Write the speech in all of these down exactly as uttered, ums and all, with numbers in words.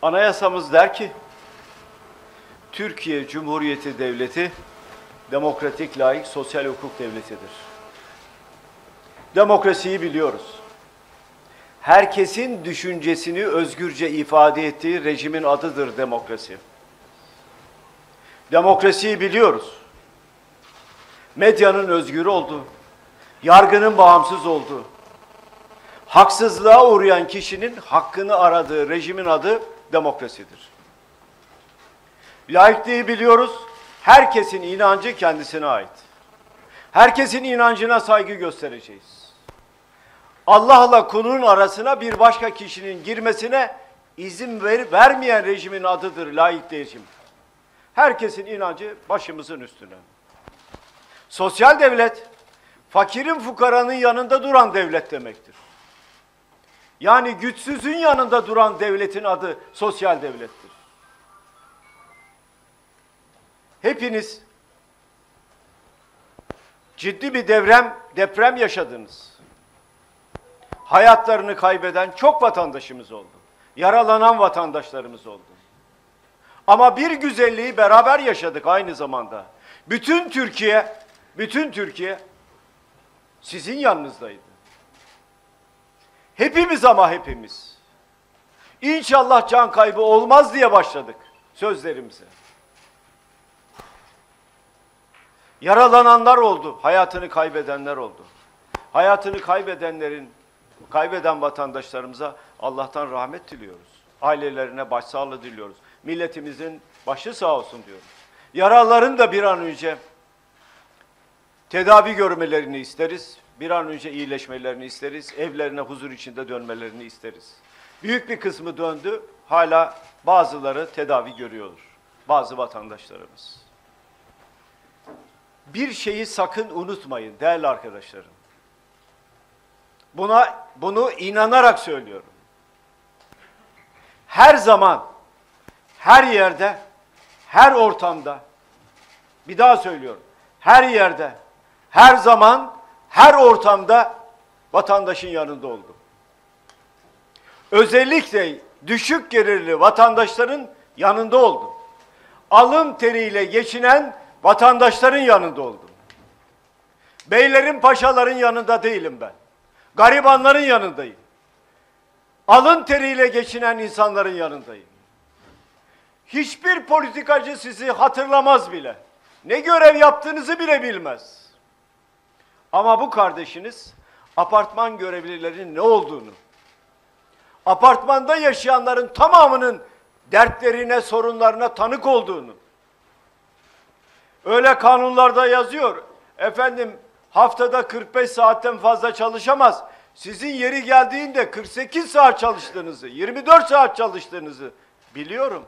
Anayasamız der ki, Türkiye Cumhuriyeti Devleti, demokratik, layık, sosyal hukuk devletidir. Demokrasiyi biliyoruz. Herkesin düşüncesini özgürce ifade ettiği rejimin adıdır demokrasi. Demokrasiyi biliyoruz. Medyanın özgür olduğu, yargının bağımsız olduğu, haksızlığa uğrayan kişinin hakkını aradığı rejimin adı demokrasidir. Laikliği biliyoruz. Herkesin inancı kendisine ait. Herkesin inancına saygı göstereceğiz. Allah'la kulun arasına bir başka kişinin girmesine izin ver, vermeyen rejimin adıdır laik rejim. Herkesin inancı başımızın üstüne. Sosyal devlet, fakirin fukaranın yanında duran devlet demektir. Yani güçsüzün yanında duran devletin adı sosyal devlettir. Hepiniz ciddi bir deprem, deprem yaşadınız. Hayatlarını kaybeden çok vatandaşımız oldu. Yaralanan vatandaşlarımız oldu. Ama bir güzelliği beraber yaşadık aynı zamanda. Bütün Türkiye, bütün Türkiye sizin yanınızdaydı. Hepimiz ama hepimiz. İnşallah can kaybı olmaz diye başladık sözlerimize. Yaralananlar oldu, hayatını kaybedenler oldu. Hayatını kaybedenlerin, kaybeden vatandaşlarımıza Allah'tan rahmet diliyoruz. Ailelerine başsağlığı diliyoruz. Milletimizin başı sağ olsun diyoruz. Yaralıların da bir an önce tedavi görmelerini isteriz. Bir an önce iyileşmelerini isteriz. Evlerine huzur içinde dönmelerini isteriz. Büyük bir kısmı döndü. Hala bazıları tedavi görüyor. Bazı vatandaşlarımız. Bir şeyi sakın unutmayın değerli arkadaşlarım. Buna, bunu inanarak söylüyorum. Her zaman, her yerde, her ortamda, bir daha söylüyorum, her yerde, her zaman, her ortamda vatandaşın yanında oldum. Özellikle düşük gelirli vatandaşların yanında oldum. Alın teriyle geçinen vatandaşların yanında oldum. Beylerin, paşaların yanında değilim ben. Garibanların yanındayım. Alın teriyle geçinen insanların yanındayım. Hiçbir politikacı sizi hatırlamaz bile. Ne görev yaptığınızı bile bilmez. Ama bu kardeşiniz apartman görevlilerinin ne olduğunu, apartmanda yaşayanların tamamının dertlerine, sorunlarına tanık olduğunu, öyle kanunlarda yazıyor, efendim haftada kırk beş saatten fazla çalışamaz, sizin yeri geldiğinde kırk sekiz saat çalıştığınızı, yirmi dört saat çalıştığınızı biliyorum.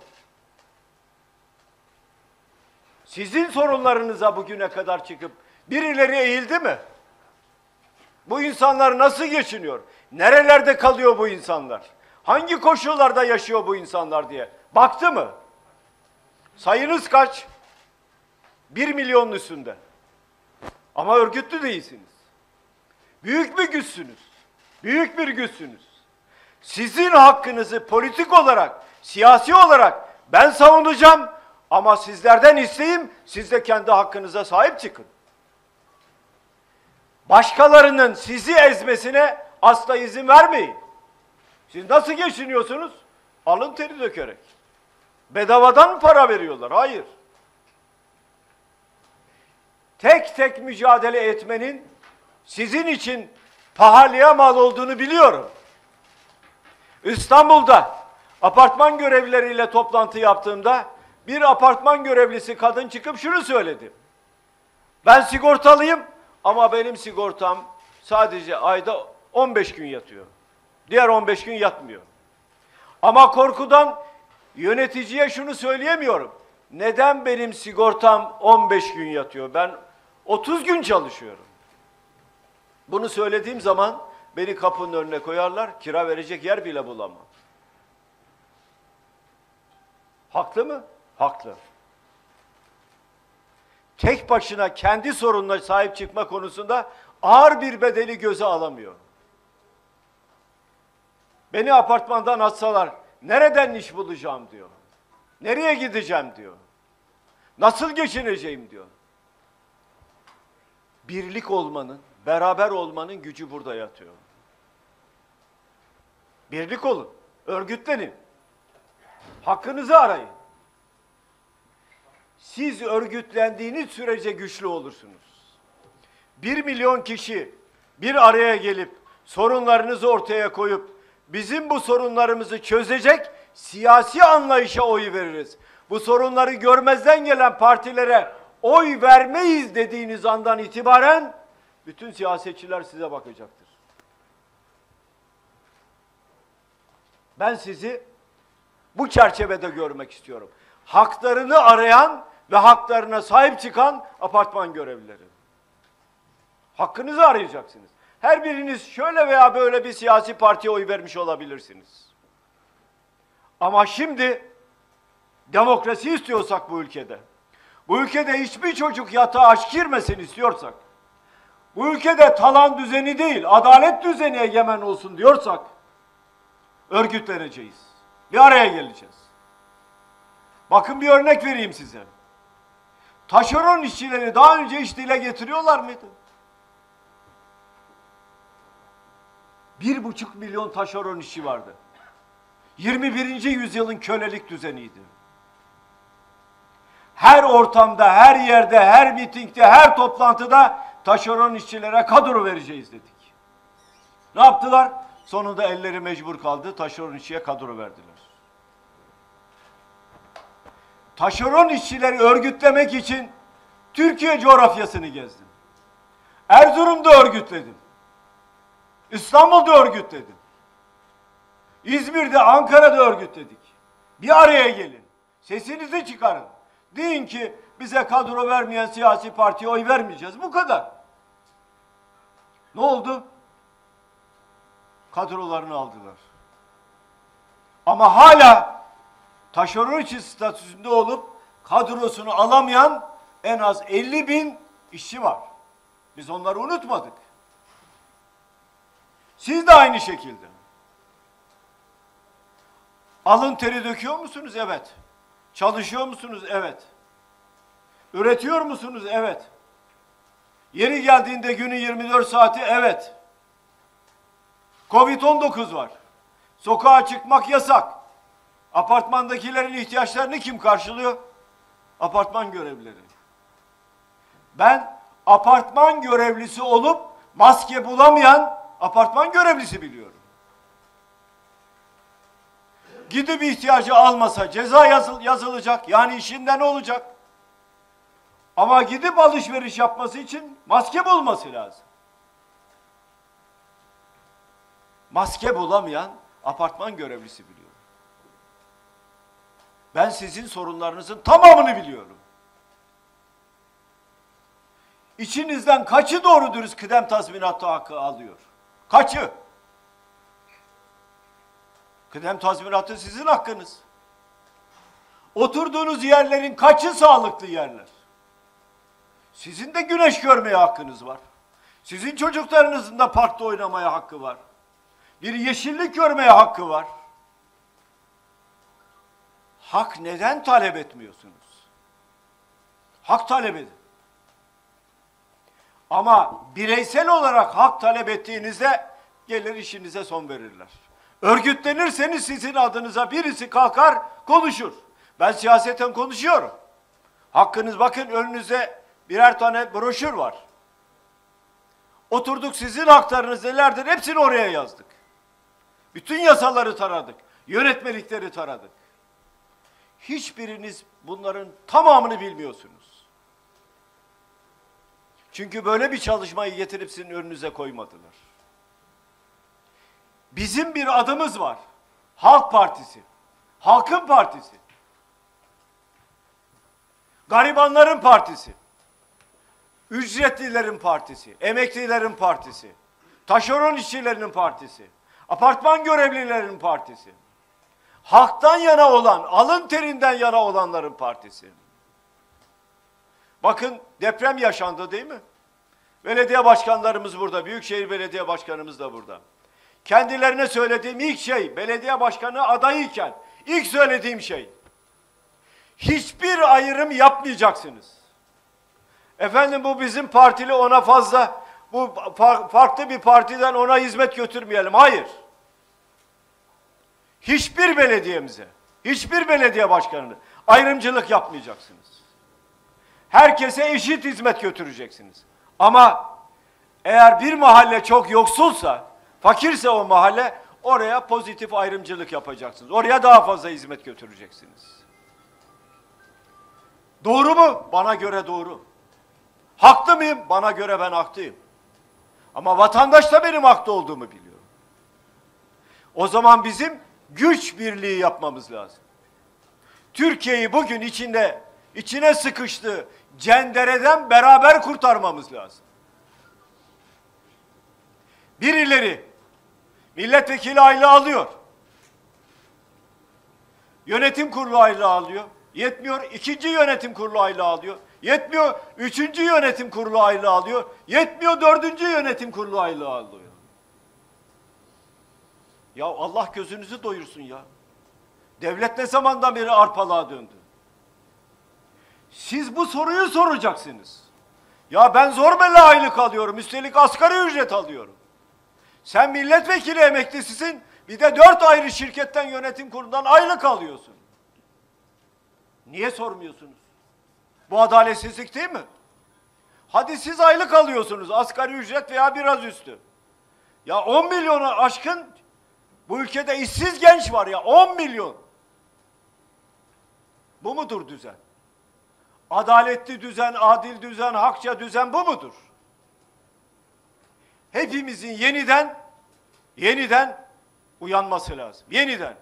Sizin sorunlarınıza bugüne kadar çıkıp birileri eğildi mi? Bu insanlar nasıl geçiniyor? Nerelerde kalıyor bu insanlar? Hangi koşullarda yaşıyor bu insanlar diye baktı mı? Sayınız kaç? Bir milyonun üstünde. Ama örgütlü değilsiniz. Büyük bir güçsünüz. Büyük bir güçsünüz. Sizin hakkınızı politik olarak, siyasi olarak ben savunacağım ama sizlerden isteyeyim, siz de kendi hakkınıza sahip çıkın. Başkalarının sizi ezmesine asla izin vermeyin. Siz nasıl geçiniyorsunuz? Alın teri dökerek. Bedavadan mı para veriyorlar? Hayır. Tek tek mücadele etmenin sizin için pahalıya mal olduğunu biliyorum. İstanbul'da apartman görevlileriyle toplantı yaptığımda bir apartman görevlisi kadın çıkıp şunu söyledi. Ben sigortalıyım ama benim sigortam sadece ayda on beş gün yatıyor. Diğer on beş gün yatmıyor. Ama korkudan yöneticiye şunu söyleyemiyorum. Neden benim sigortam on beş gün yatıyor? Ben otuz gün çalışıyorum. Bunu söylediğim zaman beni kapının önüne koyarlar, kira verecek yer bile bulamam. Haklı mı? Haklı. Tek başına kendi sorununa sahip çıkma konusunda ağır bir bedeli göze alamıyor. Beni apartmandan atsalar Nereden iş bulacağım diyor. Nereye gideceğim diyor. Nasıl geçineceğim diyor. Birlik olmanın, beraber olmanın gücü burada yatıyor. Birlik olun, örgütlenin. Hakkınızı arayın. Siz örgütlendiğiniz sürece güçlü olursunuz. Bir milyon kişi bir araya gelip sorunlarınızı ortaya koyup bizim bu sorunlarımızı çözecek siyasi anlayışa oy veririz. Bu sorunları görmezden gelen partilere oy vermeyiz dediğiniz andan itibaren bütün siyasetçiler size bakacaktır. Ben sizi bu çerçevede görmek istiyorum. Haklarını arayan ve haklarına sahip çıkan apartman görevlileri. Hakkınızı arayacaksınız. Her biriniz şöyle veya böyle bir siyasi partiye oy vermiş olabilirsiniz. Ama şimdi demokrasi istiyorsak bu ülkede, bu ülkede hiçbir çocuk yatağa aç girmesin istiyorsak, bu ülkede talan düzeni değil, adalet düzeni egemen olsun diyorsak, örgütleneceğiz. Bir araya geleceğiz. Bakın bir örnek vereyim size. Taşeron işçileri daha önce hiç dile getiriyorlar mıydı? Bir buçuk milyon taşeron işçi vardı. yirmi birinci yüzyılın kölelik düzeniydi. Her ortamda, her yerde, her mitingde, her toplantıda taşeron işçilere kadro vereceğiz dedik. Ne yaptılar? Sonunda elleri mecbur kaldı, taşeron işçiye kadro verdiler. Taşeron işçileri örgütlemek için Türkiye coğrafyasını gezdim. Erzurum'da örgütledim. İstanbul'da örgütledim. İzmir'de, Ankara'da örgütledik. Bir araya gelin. Sesinizi çıkarın. Deyin ki bize kadro vermeyen siyasi partiye oy vermeyeceğiz. Bu kadar. Ne oldu? Kadrolarını aldılar. Ama hala taşeron işçi statüsünde olup kadrosunu alamayan en az elli bin işçi var. Biz onları unutmadık. Siz de aynı şekilde. Alın teri döküyor musunuz? Evet. Çalışıyor musunuz? Evet. Üretiyor musunuz? Evet. Yeri geldiğinde günün yirmi dört saati? Evet. kovid on dokuz var. Sokağa çıkmak yasak. Apartmandakilerin ihtiyaçlarını kim karşılıyor? Apartman görevlileri. Ben apartman görevlisi olup maske bulamayan apartman görevlisi biliyorum. Gidip ihtiyacı almasa ceza yazıl yazılacak. Yani işinden olacak. Ama gidip alışveriş yapması için maske bulması lazım. Maske bulamayan apartman görevlisi biliyorum. Ben sizin sorunlarınızın tamamını biliyorum. İçinizden kaçı doğru dürüst kıdem tazminatı hakkı alıyor? Kaçı? Kıdem tazminatı sizin hakkınız. Oturduğunuz yerlerin kaçı sağlıklı yerler? Sizin de güneş görmeye hakkınız var. Sizin çocuklarınızın da parkta oynamaya hakkı var. Bir yeşillik görmeye hakkı var. Hak neden talep etmiyorsunuz? Hak talep edin. Ama bireysel olarak hak talep ettiğinizde gelir işinize son verirler. Örgütlenirseniz sizin adınıza birisi kalkar konuşur. Ben siyaseten konuşuyorum. Hakkınız, bakın önünüze birer tane broşür var. Oturduk, sizin haklarınız nelerdir hepsini oraya yazdık. Bütün yasaları taradık. Yönetmelikleri taradık. Hiçbiriniz bunların tamamını bilmiyorsunuz. Çünkü böyle bir çalışmayı getirip sizin önünüze koymadılar. Bizim bir adımız var. Halk Partisi. Halkın Partisi. Garibanların partisi. Ücretlilerin partisi. Emeklilerin partisi. Taşeron işçilerinin partisi. Apartman görevlilerinin partisi. Halktan yana olan, alın terinden yana olanların partisi. Bakın deprem yaşandı değil mi? Belediye başkanlarımız burada, Büyükşehir Belediye Başkanımız da burada. kendilerine söylediğim ilk şey, belediye başkanı adayıyken ilk söylediğim şey, hiçbir ayrım yapmayacaksınız. Efendim bu bizim partili, ona fazla, bu farklı bir partiden ona hizmet götürmeyelim. Hayır. Hiçbir belediyemize, hiçbir belediye başkanına ayrımcılık yapmayacaksınız. Herkese eşit hizmet götüreceksiniz. Ama eğer bir mahalle çok yoksulsa, fakirse o mahalle, oraya pozitif ayrımcılık yapacaksınız. Oraya daha fazla hizmet götüreceksiniz. Doğru mu? Bana göre doğru. Haklı mıyım? Bana göre ben haklıyım. Ama vatandaş da benim haklı olduğumu biliyor. O zaman bizim güç birliği yapmamız lazım. Türkiye'yi bugün içinde, içine sıkıştığı cendereden beraber kurtarmamız lazım. Birileri milletvekili aylığı alıyor. Yönetim kurulu aylığı alıyor. Yetmiyor. İkinci yönetim kurulu aylığı alıyor. Yetmiyor. Üçüncü yönetim kurulu aylığı alıyor. Yetmiyor. Dördüncü yönetim kurulu aylığı alıyor. Ya Allah gözünüzü doyursun ya. Devlet ne zamandan beri arpalığa döndü? Siz bu soruyu soracaksınız. Ya ben zor bela aylık alıyorum. Üstelik asgari ücret alıyorum. Sen milletvekili emeklisisin. Bir de dört ayrı şirketten, yönetim kurulundan aylık alıyorsun. Niye sormuyorsunuz? Bu adaletsizlik değil mi? Hadi siz aylık alıyorsunuz. Asgari ücret veya biraz üstü. Ya on milyonu aşkın bu ülkede işsiz genç var ya. on milyon. Bu mudur düzen? Adaletli düzen, adil düzen, hakça düzen bu mudur? Hepimizin yeniden, yeniden uyanması lazım. Yeniden.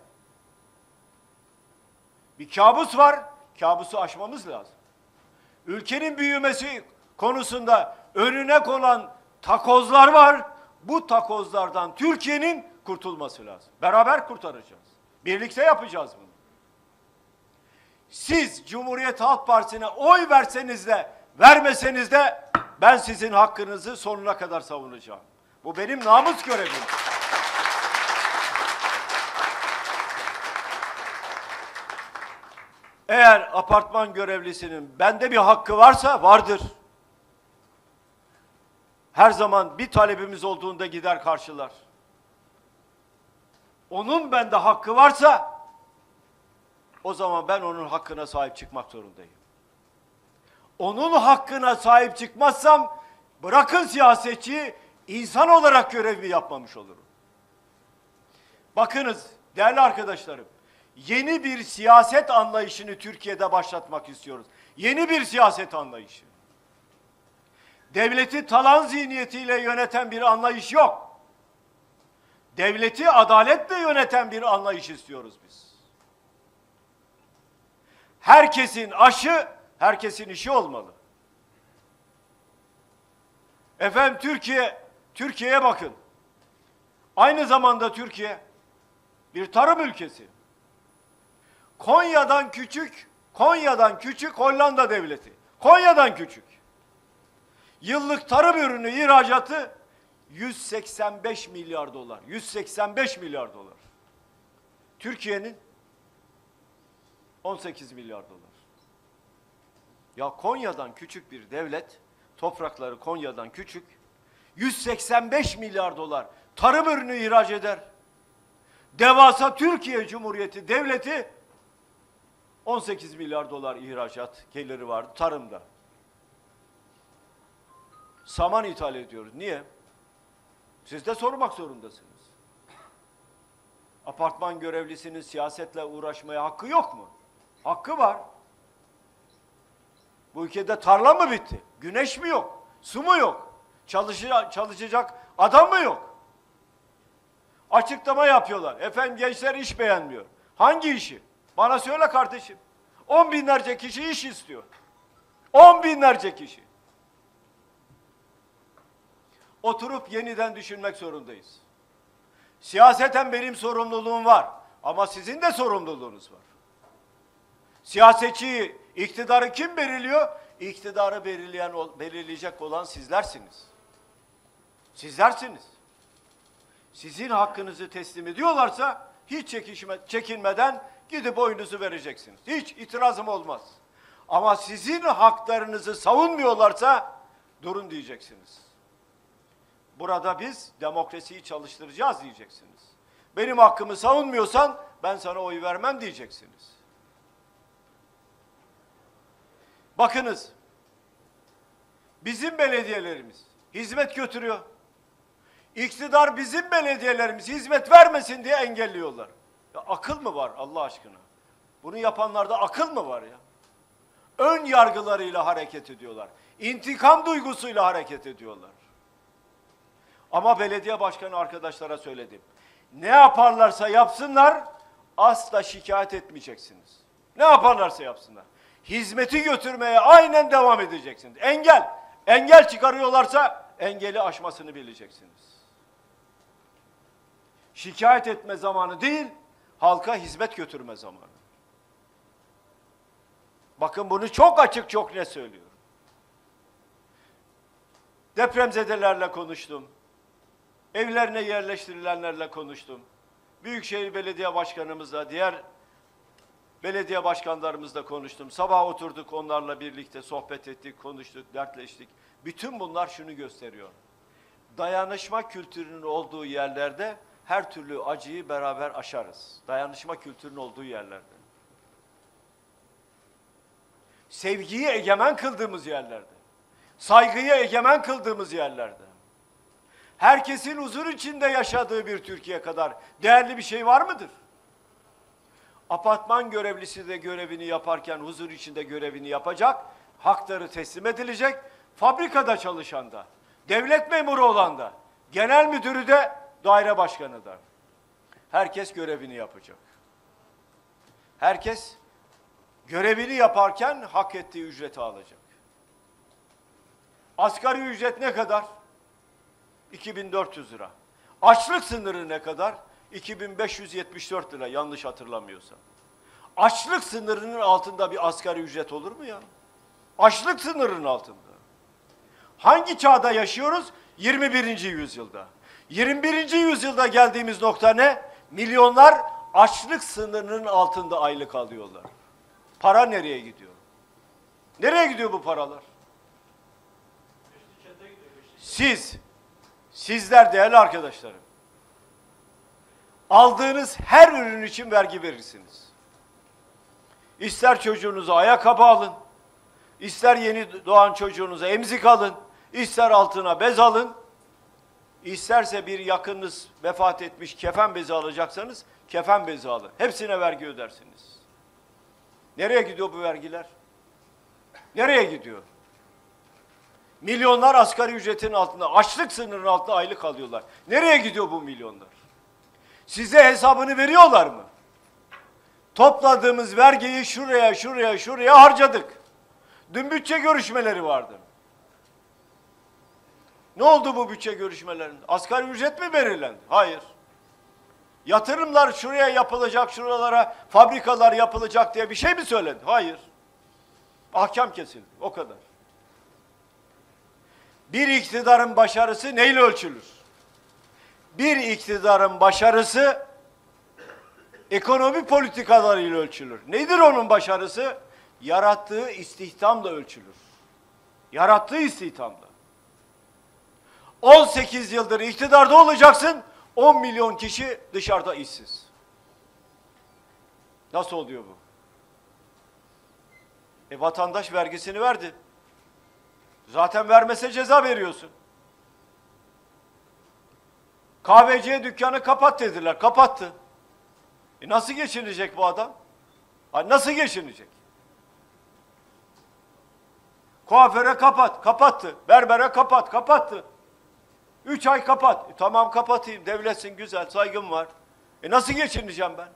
Bir kabus var, kabusu aşmamız lazım. Ülkenin büyümesi konusunda önüne konan takozlar var. Bu takozlardan Türkiye'nin kurtulması lazım. Beraber kurtaracağız. Birlikte yapacağız bunu. Siz Cumhuriyet Halk Partisi'ne oy verseniz de vermeseniz de ben sizin hakkınızı sonuna kadar savunacağım. Bu benim namus görevim. Eğer apartman görevlisinin bende bir hakkı varsa vardır. Her zaman bir talebimiz olduğunda gider karşılar. Onun bende hakkı varsa o zaman ben onun hakkına sahip çıkmak zorundayım. Onun hakkına sahip çıkmazsam bırakın siyasetçiyi, insan olarak görevimi yapmamış olurum. Bakınız değerli arkadaşlarım, yeni bir siyaset anlayışını Türkiye'de başlatmak istiyoruz. Yeni bir siyaset anlayışı. Devleti talan zihniyetiyle yöneten bir anlayış yok. Devleti adaletle yöneten bir anlayış istiyoruz biz. Herkesin aşı, herkesin işi olmalı. Efendim Türkiye, Türkiye'ye bakın. Aynı zamanda Türkiye bir tarım ülkesi. Konya'dan küçük, Konya'dan küçük Hollanda devleti. Konya'dan küçük. Yıllık tarım ürünü ihracatı yüz seksen beş milyar dolar. yüz seksen beş milyar dolar. Türkiye'nin on sekiz milyar dolar. Ya Konya'dan küçük bir devlet, toprakları Konya'dan küçük, yüz seksen beş milyar dolar tarım ürünü ihraç eder. Devasa Türkiye Cumhuriyeti devleti on sekiz milyar dolar ihracat geliri vardı tarımda. Saman ithal ediyoruz. Niye? Siz de sormak zorundasınız. Apartman görevlisinin siyasetle uğraşmaya hakkı yok mu? Hakkı var. Bu ülkede tarla mı bitti? Güneş mi yok? Su mu yok? Çalışacak, çalışacak adam mı yok? Açıklama yapıyorlar. Efendim gençler iş beğenmiyor. Hangi işi? Bana söyle kardeşim. On binlerce kişi iş istiyor. On binlerce kişi. Oturup yeniden düşünmek zorundayız. Siyaseten benim sorumluluğum var. Ama sizin de sorumluluğunuz var. Siyasetçiyi, iktidarı kim belirliyor? İktidarı belirleyen, belirleyecek olan sizlersiniz. Sizlersiniz. Sizin hakkınızı teslim ediyorlarsa hiç çekişme, çekinmeden gidip oyunuzu vereceksiniz. Hiç itirazım olmaz. Ama sizin haklarınızı savunmuyorlarsa durun diyeceksiniz. Burada biz demokrasiyi çalıştıracağız diyeceksiniz. Benim hakkımı savunmuyorsan ben sana oy vermem diyeceksiniz. Bakınız, bizim belediyelerimiz hizmet götürüyor. İktidar bizim belediyelerimiz hizmet vermesin diye engelliyorlar. Ya akıl mı var Allah aşkına? Bunu yapanlarda akıl mı var ya? Ön yargılarıyla hareket ediyorlar. İntikam duygusuyla hareket ediyorlar. Ama belediye başkanı arkadaşlara söyledim. Ne yaparlarsa yapsınlar, asla şikayet etmeyeceksiniz. Ne yaparlarsa yapsınlar. Hizmeti götürmeye aynen devam edeceksiniz. Engel, engel çıkarıyorlarsa engeli aşmasını bileceksiniz. Şikayet etme zamanı değil, halka hizmet götürme zamanı. Bakın bunu çok açık, çok net söylüyorum. Depremzedelerle konuştum. Evlerine yerleştirilenlerle konuştum. Büyükşehir Belediye Başkanımızla, diğer belediye başkanlarımızla konuştum. Sabah oturduk, onlarla birlikte sohbet ettik, konuştuk, dertleştik. Bütün bunlar şunu gösteriyor. Dayanışma kültürünün olduğu yerlerde her türlü acıyı beraber aşarız. Dayanışma kültürünün olduğu yerlerde. Sevgiyi egemen kıldığımız yerlerde. Saygıyı egemen kıldığımız yerlerde. Herkesin huzur içinde yaşadığı bir Türkiye kadar değerli bir şey var mıdır? Apartman görevlisi de görevini yaparken huzur içinde görevini yapacak, hakları teslim edilecek, fabrikada çalışan da, devlet memuru olan da, genel müdürü de, daire başkanı da. Herkes görevini yapacak. Herkes görevini yaparken hak ettiği ücreti alacak. Asgari ücret ne kadar? iki bin dört yüz lira. Açlık sınırı ne kadar? iki bin beş yüz yetmiş dört lira yanlış hatırlamıyorsam. Açlık sınırının altında bir asgari ücret olur mu ya? Açlık sınırının altında. Hangi çağda yaşıyoruz? yirmi birinci yüzyılda. yirmi birinci yüzyılda geldiğimiz nokta ne? Milyonlar açlık sınırının altında aylık alıyorlar. Para nereye gidiyor? Nereye gidiyor bu paralar? Siz, sizler değerli arkadaşlarım, aldığınız her ürün için vergi verirsiniz. İster çocuğunuza ayakkabı alın, ister yeni doğan çocuğunuza emzik alın, ister altına bez alın, isterse bir yakınınız vefat etmiş kefen bezi alacaksanız kefen bezi alın. Hepsine vergi ödersiniz. Nereye gidiyor bu vergiler? Nereye gidiyor? Milyonlar asgari ücretin altında, açlık sınırının altında aylık alıyorlar. Nereye gidiyor bu milyonlar? Size hesabını veriyorlar mı? Topladığımız vergiyi şuraya, şuraya, şuraya harcadık. Dün bütçe görüşmeleri vardı. Ne oldu bu bütçe görüşmelerinde? Asgari ücret mi belirlendi? Hayır. Yatırımlar şuraya yapılacak, şuralara fabrikalar yapılacak diye bir şey mi söyledi? Hayır. Ahkam kesildi, o kadar. Bir iktidarın başarısı neyle ölçülür? Bir iktidarın başarısı ekonomi politikalarıyla ölçülür. Nedir onun başarısı? Yarattığı istihdamla ölçülür. Yarattığı istihdamla. on sekiz yıldır iktidarda olacaksın, on milyon kişi dışarıda işsiz. Nasıl oluyor bu? E vatandaş vergisini verdi. Zaten vermese ceza veriyorsun. Kahveciye dükkanı kapat dediler, kapattı. E nasıl geçinecek bu adam? Ha, nasıl geçinecek? Kuaföre kapat, kapattı. Berbere kapat, kapattı. Üç ay kapat. E, tamam kapatayım, devletsin, güzel, saygım var. E nasıl geçineceğim ben?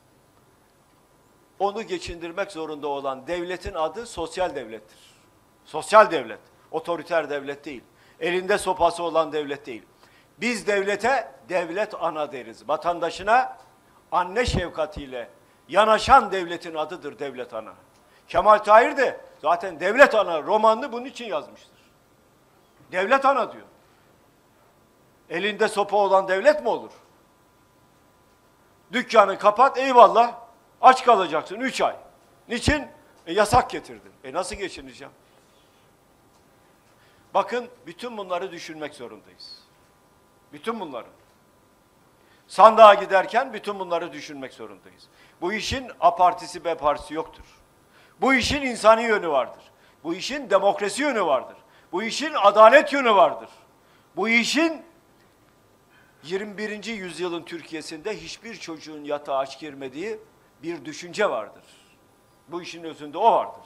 Onu geçindirmek zorunda olan devletin adı sosyal devlettir. Sosyal devlet, otoriter devlet değil. Elinde sopası olan devlet değil. Biz devlete devlet ana deriz. Vatandaşına anne şefkatiyle yanaşan devletin adıdır devlet ana. Kemal Tahir de zaten devlet ana romanını bunun için yazmıştır. Devlet ana diyor. Elinde sopa olan devlet mi olur? Dükkanı kapat, eyvallah. Aç kalacaksın üç ay. Niçin? E, yasak getirdin. E nasıl geçineceğim? Bakın, bütün bunları düşünmek zorundayız. Bütün bunları. Sandığa giderken bütün bunları düşünmek zorundayız. Bu işin A partisi B partisi yoktur. Bu işin insani yönü vardır. Bu işin demokrasi yönü vardır. Bu işin adalet yönü vardır. Bu işin yirmi birinci yüzyılın Türkiye'sinde hiçbir çocuğun yatağa aç girmediği bir düşünce vardır. Bu işin özünde o vardır.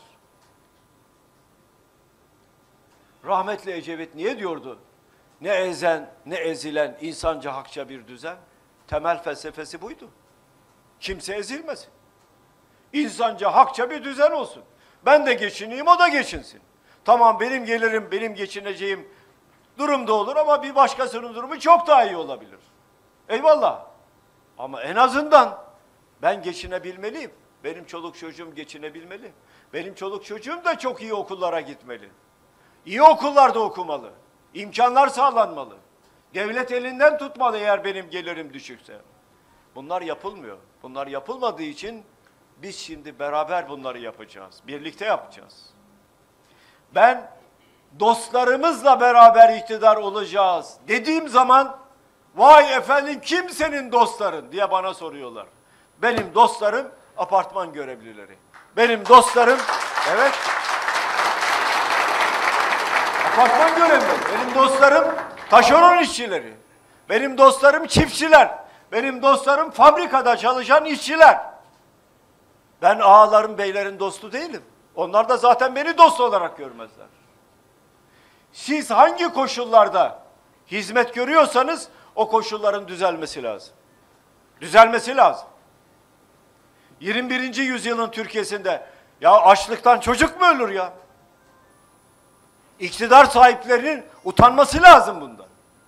Rahmetli Ecevit niye diyordu? Ne ezen, ne ezilen, insanca hakça bir düzen. Temel felsefesi buydu. Kimse ezilmesin. İnsanca hakça bir düzen olsun. Ben de geçineyim, o da geçinsin. Tamam, benim gelirim, benim geçineceğim durumda olur ama bir başkasının durumu çok daha iyi olabilir. Eyvallah. Ama en azından ben geçinebilmeliyim. Benim çoluk çocuğum geçinebilmeli. Benim çoluk çocuğum da çok iyi okullara gitmeli. İyi okullarda okumalı. İmkanlar sağlanmalı. Devlet elinden tutmalı eğer benim gelirim düşükse. Bunlar yapılmıyor. Bunlar yapılmadığı için biz şimdi beraber bunları yapacağız. Birlikte yapacağız. Ben dostlarımızla beraber iktidar olacağız dediğim zaman vay efendim kim senin dostların diye bana soruyorlar. Benim dostlarım apartman görevlileri. Benim dostlarım evet apartman görevlileri. Benim dostlarım taşeron işçileri. Benim dostlarım çiftçiler. Benim dostlarım fabrikada çalışan işçiler. Ben ağaların, beylerin dostu değilim. Onlar da zaten beni dost olarak görmezler. Siz hangi koşullarda hizmet görüyorsanız o koşulların düzelmesi lazım. Düzelmesi lazım. yirmi birinci yüzyılın Türkiye'sinde ya açlıktan çocuk mu ölür ya? İktidar sahiplerinin utanması lazım bundan.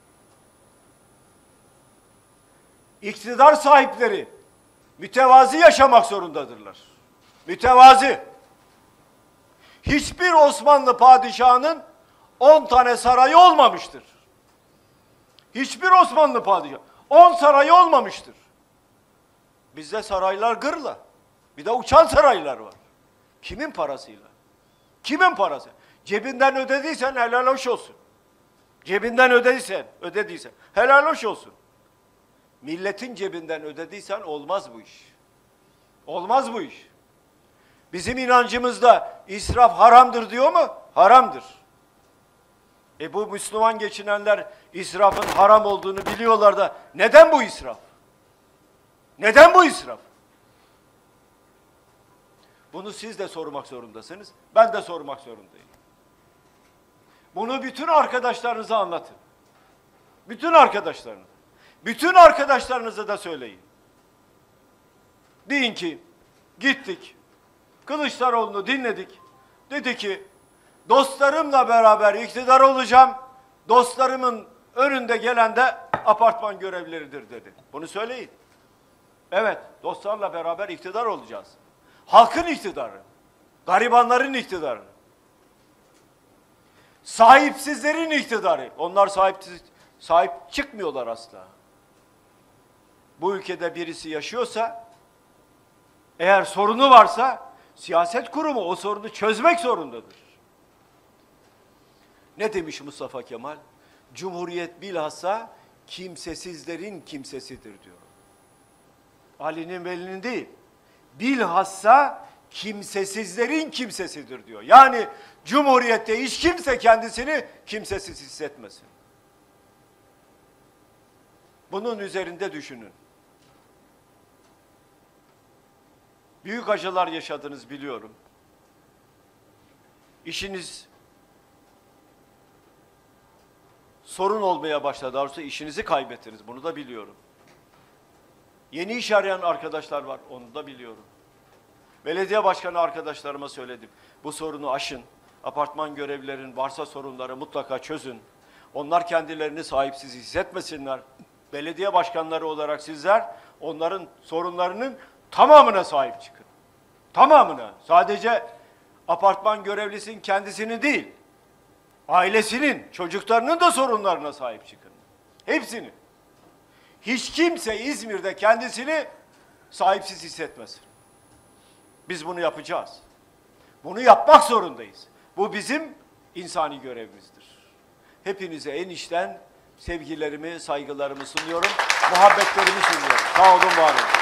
İktidar sahipleri mütevazi yaşamak zorundadırlar. Mütevazi. Hiçbir Osmanlı padişahının on tane sarayı olmamıştır. Hiçbir Osmanlı padişahı on sarayı olmamıştır. Bizde saraylar gırla. Bir de uçan saraylar var. Kimin parasıyla? Kimin parası? Cebinden ödediysen helal hoş olsun. Cebinden ödediysen, ödediysen helal hoş olsun. Milletin cebinden ödediysen olmaz bu iş. Olmaz bu iş. Bizim inancımızda israf haramdır diyor mu? Haramdır. E bu Müslüman geçinenler israfın haram olduğunu biliyorlar da neden bu israf? Neden bu israf? Bunu siz de sormak zorundasınız. Ben de sormak zorundayım. Bunu bütün arkadaşlarınıza anlatın. Bütün arkadaşlarınıza. Bütün arkadaşlarınıza da söyleyin. Deyin ki gittik. Kılıçdaroğlu'nu dinledik. Dedi ki dostlarımla beraber iktidar olacağım. Dostlarımın önünde gelen de apartman görevlileridir dedi. Bunu söyleyin. Evet, dostlarla beraber iktidar olacağız. Halkın iktidarı. Garibanların iktidarı. Sahipsizlerin iktidarı. Onlar sahipsiz, sahip çıkmıyorlar asla. Bu ülkede birisi yaşıyorsa, eğer sorunu varsa, siyaset kurumu o sorunu çözmek zorundadır. Ne demiş Mustafa Kemal? Cumhuriyet bilhassa kimsesizlerin kimsesidir diyor. Ali'nin Veli'nin değil. Bilhassa kimsesizlerin kimsesidir diyor. Yani Cumhuriyette hiç kimse kendisini kimsesiz hissetmesin. Bunun üzerinde düşünün. Büyük acılar yaşadınız biliyorum. İşiniz sorun olmaya başladı. Doğrusu işinizi kaybettiniz. Bunu da biliyorum. Yeni iş arayan arkadaşlar var. Onu da biliyorum. Belediye başkanı arkadaşlarıma söyledim. Bu sorunu aşın. Apartman görevlilerin varsa sorunları mutlaka çözün. Onlar kendilerini sahipsiz hissetmesinler. Belediye başkanları olarak sizler onların sorunlarının tamamına sahip çıkın. Tamamına. Sadece apartman görevlisinin kendisini değil, ailesinin, çocuklarının da sorunlarına sahip çıkın. Hepsini. Hiç kimse İzmir'de kendisini sahipsiz hissetmesin. Biz bunu yapacağız. Bunu yapmak zorundayız. Bu bizim insani görevimizdir. Hepinize en içten sevgilerimi, saygılarımı sunuyorum. Muhabbetlerimi sunuyorum. Sağ olun, var olun.